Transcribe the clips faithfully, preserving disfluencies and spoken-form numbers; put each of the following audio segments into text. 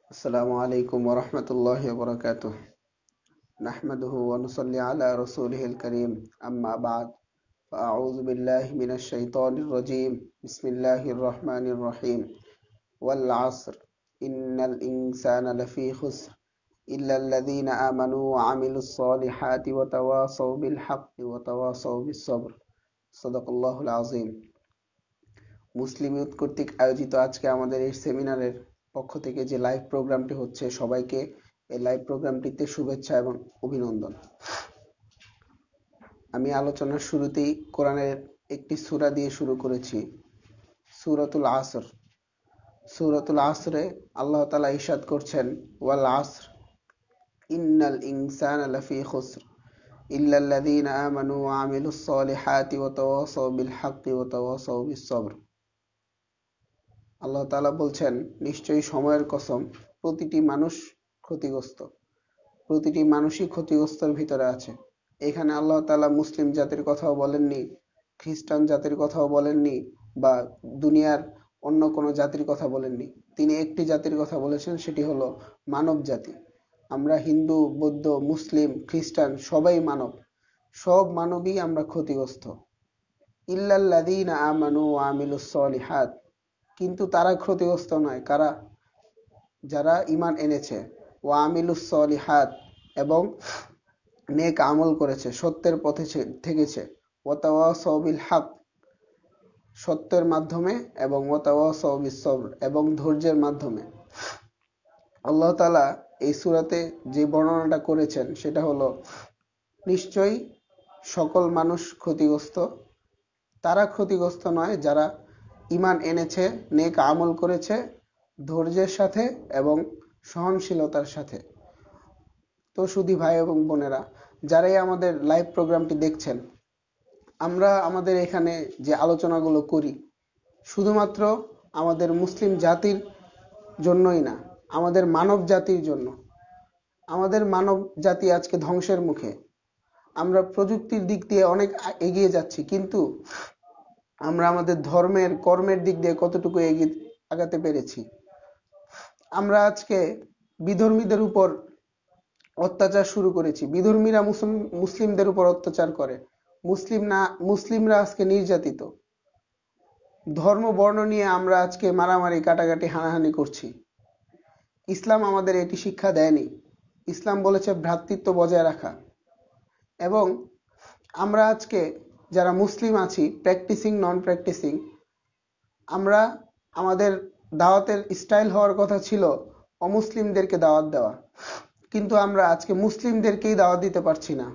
السلام عليكم ورحمة الله وبركاته. نحمده ونصلي على رسوله الكريم. أما بعد، فأعوذ بالله من الشيطان الرجيم. بسم الله الرحمن الرحيم. والعصر إن الإنسان لفي خسر إلا الذين آمنوا وعملوا الصالحات وتواصوا بالحق وتواصوا بالصبر. صدق الله العظيم. মুসলিম youth কর্তৃক আয়োজিত আজকে আমাদের এই সেমিনারের পক্ষ থেকে যে লাইভ প্রোগ্রামটি হচ্ছে, সবাইকে এই লাইভ প্রোগ্রামটিতে শুভেচ্ছা এবং অভিনন্দন। আমি আলোচনার শুরুতেই কোরআনের একটি সূরা দিয়ে শুরু করেছি, সূরাতুল আসর। সূরাতুল আসরে আল্লাহ তাআলা ইরশাদ করছেন, ওয়াল আসর ইন্নাল ইনসানা লাফি খুসর ইল্লাল্লাযীনা আমানু ওয়া আমিলুস সলিহাতি ওয়া তাওয়াসাউ বিল হাক্কি ওয়া তাওয়াসাউ বিস সবর। আল্লাহ তাআলা বলছেন, নিশ্চয়ই সময়ের কসম, প্রতিটি মানুষ ক্ষতিগ্রস্ত, প্রতিটি মানুষই ক্ষতিগ্রস্তের ভিতরে আছে। এখানে আল্লাহ তাআলা মুসলিম জাতির কথাও বলেননি, খ্রিস্টান জাতির কথাও বলেননি, বা দুনিয়ার অন্য কোনো জাতির কথা বলেননি। তিনি একটি জাতির কথা বলেছেন, সেটি হলো মানব জাতি। আমরা হিন্দু, বৌদ্ধ, মুসলিম, খ্রিস্টান সবাই মানব, সব মানবই আমরা ক্ষতিগ্রস্ত। ইল্লাল্লাযীনা আমানু ওয়া আমিলুস সলিহাত, কিন্তু তারা ক্ষতিগ্রস্ত নয় কারা? যারা ঈমান এনেছে, ওয়া আমিলুস সলিহাত, এবং নেক আমল করেছে, সত্যের পথে থেকেছে, ওয়া তাওয়াসাউ বিল হক, সত্যের মাধ্যমে, এবং ওয়া তাওয়াসাউ বিস সবর, এবং ধৈর্যের মাধ্যমে। আল্লাহ তাআলা এই সূরাতে যে বর্ণনাটা করেছেন সেটা হলো, নিশ্চয়ই সকল মানুষ ক্ষতিগ্রস্ত। তারা ক্ষতিগ্রস্ত নয় যারা ঈমান এনেছে, নেক আমল করেছে, ধৈর্যের সাথে এবং সহনশীলতার সাথে। তো সুধী ভাই এবং বোনেরা, যারাই আমাদের লাইভ প্রোগ্রামটি দেখছেন, আমরা আমাদের এখানে যে আলোচনাগুলো করি, শুধুমাত্র আমাদের মুসলিম জাতির জন্যই না, আমাদের মানব জাতির জন্য। আমাদের মানব জাতি আজকে ধ্বংসের মুখে। আমরা প্রযুক্তির দিক দিয়ে অনেক এগিয়ে যাচ্ছি, কিন্তু আমরা আমাদের ধর্মের, কর্মের দিক দিয়ে কতটুকু এগিয়ে আগাতে পেরেছি? আমরা আজকে বিধর্মীদের উপর অত্যাচার শুরু করেছি। বিধর্মীরা মুসলিমদের উপর অত্যাচার করে, মুসলিম না মুসলিমরা আজকে নির্যাতিত। ধর্ম বর্ণ নিয়ে আমরা আজকে মারামারি, কাটাকাটি, হানাহানি করছি। ইসলাম আমাদের এটি শিক্ষা দেয়নি। ইসলাম বলেছে ভ্রাতৃত্ব বজায় রাখা। এবং আমরা আজকে যারা মুসলিম আছি, প্র্যাকটিসিং, নন প্র্যাকটিসিং, আমরা আমাদের দাওয়াতের স্টাইল হওয়ার কথা ছিল অমুসলিমদেরকে দাওয়াত দেওয়া, কিন্তু আমরা আজকে মুসলিমদেরকেই দাওয়াত দিতে পারছি না।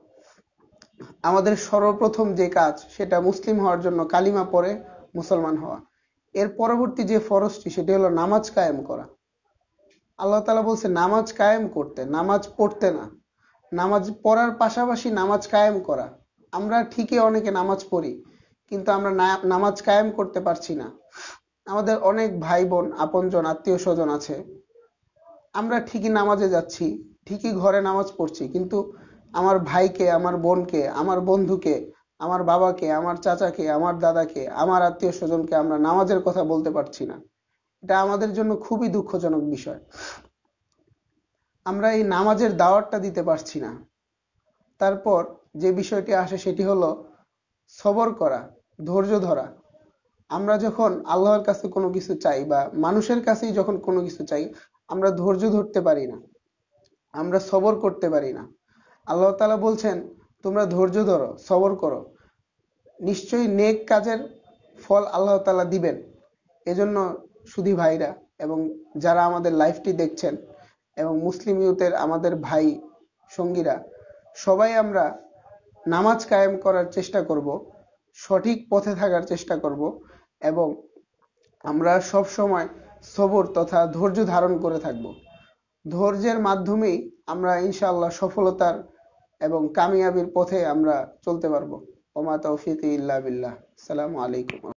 আমাদের সর্বপ্রথম যে কাজ, সেটা মুসলিম হওয়ার জন্য কালিমা পড়ে মুসলমান হওয়া। এর পরবর্তী যে ফরজটি, সেটি হলো নামাজ কায়েম করা। আল্লাহ তাআলা বলছে নামাজ কায়েম করতে, নামাজ পড়তে না। নামাজ পড়ার পাশাপাশি নামাজ কায়েম করা। আমরা ঠিকই অনেকে নামাজ পড়ি, কিন্তু আমরা নামাজ কায়েম করতে পারছি না। আমাদের অনেক ভাই বোন, আপনজন, আত্মীয় স্বজন আছে, আমরা ঠিকই নামাজে যাচ্ছি, ঠিকই ঘরে নামাজ পড়ছি, কিন্তু আমার ভাইকে, আমার বোনকে, আমার বন্ধুকে, আমার বাবাকে, আমার চাচাকে, আমার দাদাকে, আমার আত্মীয় স্বজনকে আমরা নামাজের কথা বলতে পারছি না। এটা আমাদের জন্য খুবই দুঃখজনক বিষয়। আমরা এই নামাজের দাওয়াতটা দিতে পারছি না। তারপর যে বিষয়টি আসে, সেটি হলো সবর করা, ধৈর্য ধরা। আমরা যখন আল্লাহর কাছে কোনো কিছু চাই, বা মানুষের কাছেই যখন কোনো কিছু চাই, আমরা ধৈর্য ধরতে পারি না, আমরা সবর করতে পারি না। আল্লাহ তাআলা বলছেন, তোমরা ধৈর্য ধরো, সবর করো, নিশ্চয়ই নেক কাজের ফল আল্লাহ তাআলা দিবেন। এজন্য সুধী ভাইরা এবং যারা আমাদের লাইভটি দেখছেন, এবং মুসলিম ইউথের আমাদের ভাই সঙ্গীরা, সবাই আমরা নামাজ কায়েম করার চেষ্টা করব, সঠিক পথে থাকার চেষ্টা করব, এবং আমরা সব সময় সবর তথা ধৈর্য ধারণ করে থাকব। ধৈর্যের মাধ্যমেই আমরা ইনশাআল্লাহ সফলতার এবং কামিয়াবির পথে আমরা চলতে পারবো। ওমা তৌফিকি ইল্লা বিল্লাহ। আসসালামু আলাইকুম।